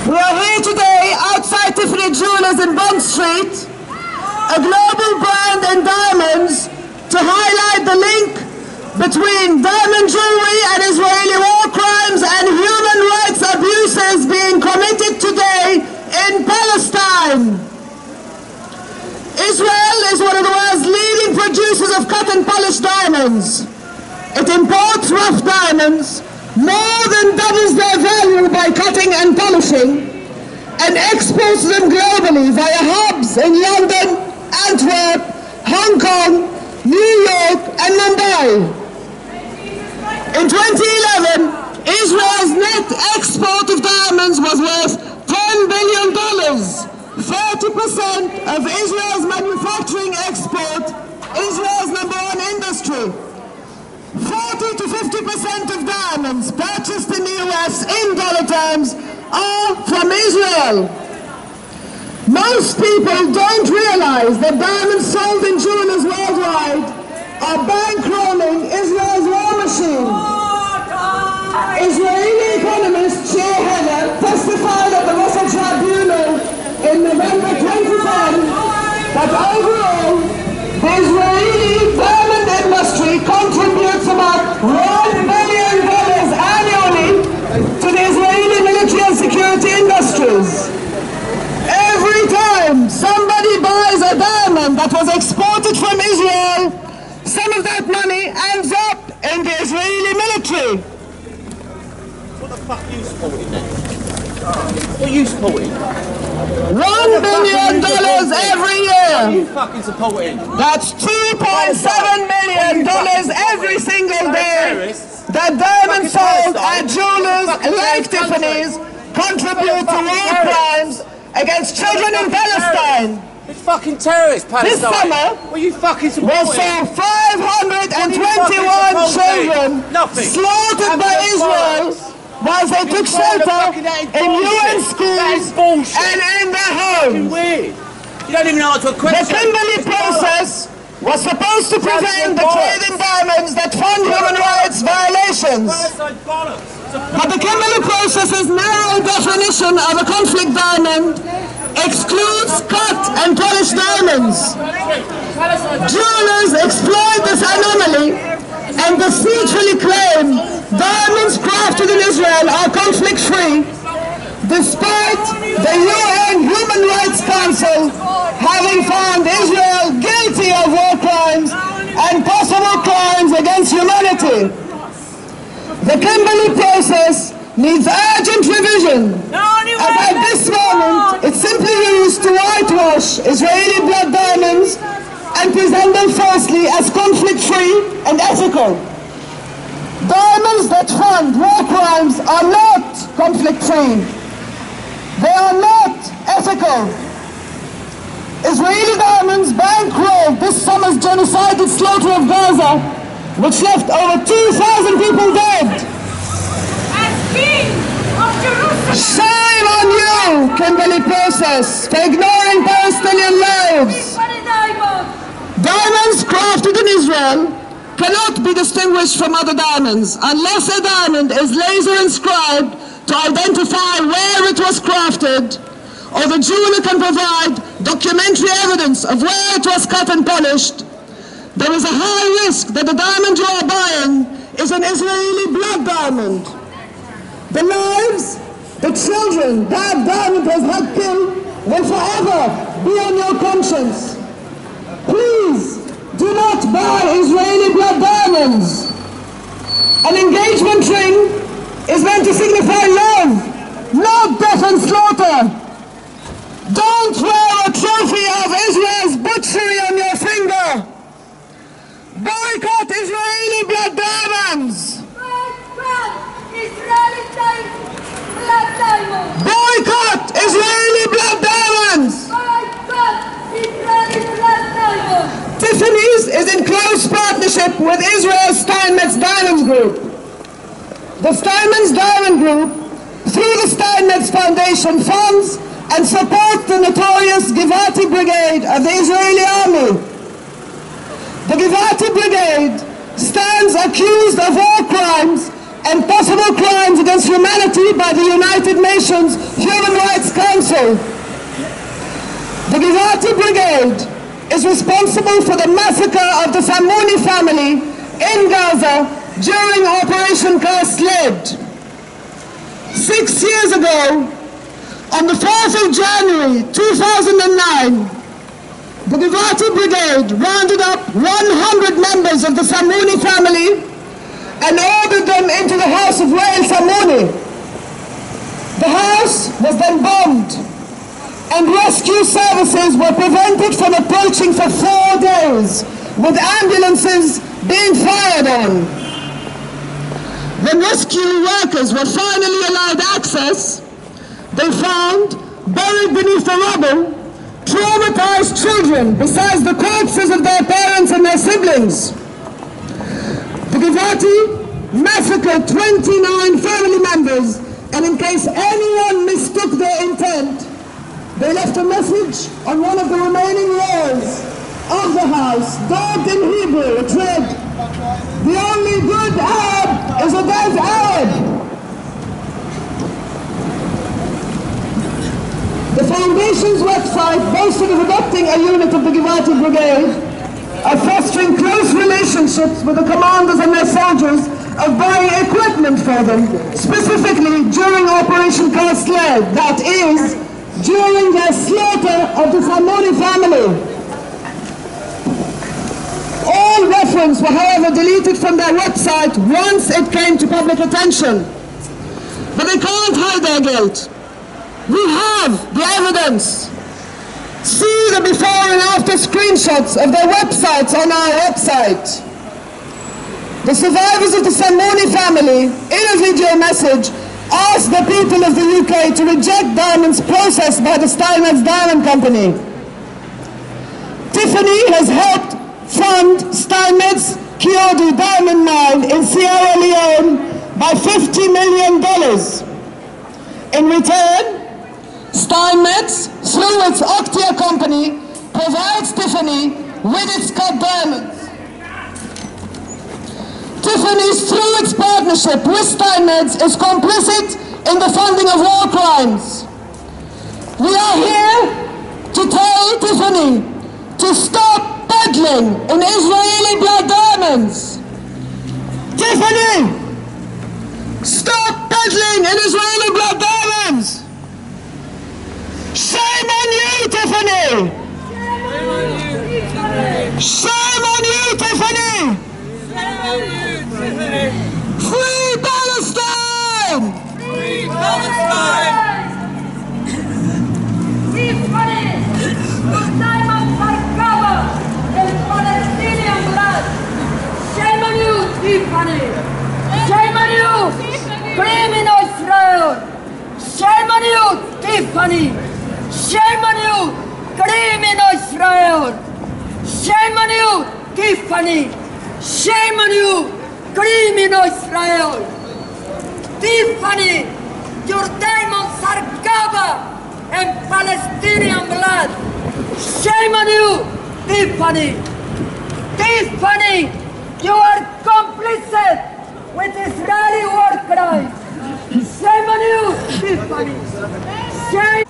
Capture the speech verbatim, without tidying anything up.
We are here today outside Tiffany Jewelers in Bond Street, a global brand in diamonds, to highlight the link between diamond jewelry and Israeli war crimes and human rights abuses being committed today in Palestine. Israel is one of the world's leading producers of cut and polished diamonds. It imports rough diamonds, more than doubles their value by cutting and polishing, and exports them globally via hubs in London, Antwerp, Hong Kong, New York and Mumbai. In twenty eleven, Israel's net export of diamonds was worth ten billion dollars. thirty percent of Israel's manufacturing export, Israel's number one industry. forty to fifty percent of diamonds purchased in the U S in dollar terms are from Israel. Most people don't realize that diamonds sold in jewelers worldwide are bankrolling Israel's war machine. Israeli economist Shea Heather testified at the Russell Tribunal in November twenty ten that overall the Israeli diamond industry contributes about one billion dollars annually to the Israeli military and security industries. Every time somebody buys a diamond that was exported from Israel, some of that money ends up in the Israeli military. What the fuck are you supporting then? What are you supporting? One billion dollars every year. What are you fucking supporting? That's two point seven million dollars every single day that diamonds sold at jewelers like Tiffany's contribute to war crimes against children in Palestine. It's fucking terrorists, Palestine. This summer, what are you fucking supporting? we saw five hundred twenty-one children slaughtered by Israel whilst they took shelter in U N schools and in their homes. Weird. You don't even answer a question. The Kimberley process was supposed to prevent the trade in diamonds that fund human rights violations. But the Kimberley process's narrow definition of a conflict diamond excludes cut and polished diamonds. Jewelers exploit this anomaly and deceitfully claim diamonds crafted in Israel are conflict-free, despite the U N Human Rights Council having found Israel guilty of war crimes and possible crimes against humanity. The Kimberley process needs urgent revision, as at this moment it's simply used to whitewash Israeli blood diamonds and present them falsely as conflict-free and ethical. Diamonds that fund war crimes are not conflict-free. They are not ethical. Israeli diamonds bankrolled this summer's genocidal slaughter of Gaza, which left over two thousand people dead. As king of Jerusalem. Shame on you, Kimberley process, for ignoring Palestinian lives. Diamonds crafted in Israel cannot be distinguished from other diamonds unless a diamond is laser inscribed to identify where it was crafted, or the jeweler can provide documentary evidence of where it was cut and polished. There is a high risk that the diamond you are buying is an Israeli blood diamond. The lives, the children that diamond has helped kill will forever be on your conscience. Please do not buy Israeli blood diamonds. An engagement ring is meant to signify love, not death and slaughter. Don't wear a trophy of Israel's butchery on your finger. Boycott Israeli blood diamonds. Boycott Israeli blood diamonds. Boycott Israeli blood diamonds. Boycott Israeli blood diamonds. Tiffany's is in close partnership with Israel's Steinmetz Diamonds Group. The Steinmetz Diamond Group, through the Steinmetz Foundation, funds and supports the notorious Givati Brigade of the Israeli Army. The Givati Brigade stands accused of war crimes and possible crimes against humanity by the United Nations Human Rights Council. The Givati Brigade is responsible for the massacre of the Sammouni family in Gaza during Operation Cast Lead. Six years ago, on the fourth of January two thousand nine, the Givati Brigade rounded up one hundred members of the Sammouni family and ordered them into the house of Wael Sammouni. The house was then bombed, and rescue services were prevented from approaching for four days, with ambulances being fired on. When rescue workers were finally allowed access, they found, buried beneath the rubble, traumatized children besides the corpses of their parents and their siblings. The Givati massacred twenty-nine family members, and in case anyone mistook their intent, they left a message on one of the remaining walls of the house, daubed in Hebrew. It read, "The only good Arab is a dead Arab." The Foundation's website boasted of adopting a unit of the Givati Brigade, of fostering close relationships with the commanders and their soldiers, of buying equipment for them, specifically during Operation Cast Lead, that is, during their slaughter of the Sammouni family. All reference were, however, deleted from their website once it came to public attention. But they can't hide their guilt. We have the evidence. See the before and after screenshots of their websites on our website. The survivors of the Sammouni family, in a video message, asked the people of the U K to reject diamonds processed by the Steinmetz Diamond Company. Tiffany has helped fund Steinmetz Kyoto Diamond Mine in Sierra Leone by fifty million dollars. In return, Steinmetz, through its Octia company, provides Tiffany with its cut diamonds. Tiffany's, through its partnership with Steinmetz, is complicit in the funding of war crimes. We are here to tell Tiffany to stop peddling in Israeli blood diamonds. Tiffany, stop peddling in Israeli blood diamonds. Shame on you, Tiffany! Shame on you, Tiffany! Free Palestine! Free Palestine! Tiffany! Your diamonds are covered in Palestinian blood! Shame on you, Tiffany! Shame on you, criminal Israel! Shame on you, Tiffany! Shame on you, criminal Israel! Shame on you, Tiffany! Shame on you, criminal Israel! Tiffany, your diamonds are covered in Palestinian blood! Shame on you, Tiffany! Tiffany, you are complicit with Israeli war crimes! Shame on you, Tiffany! Shame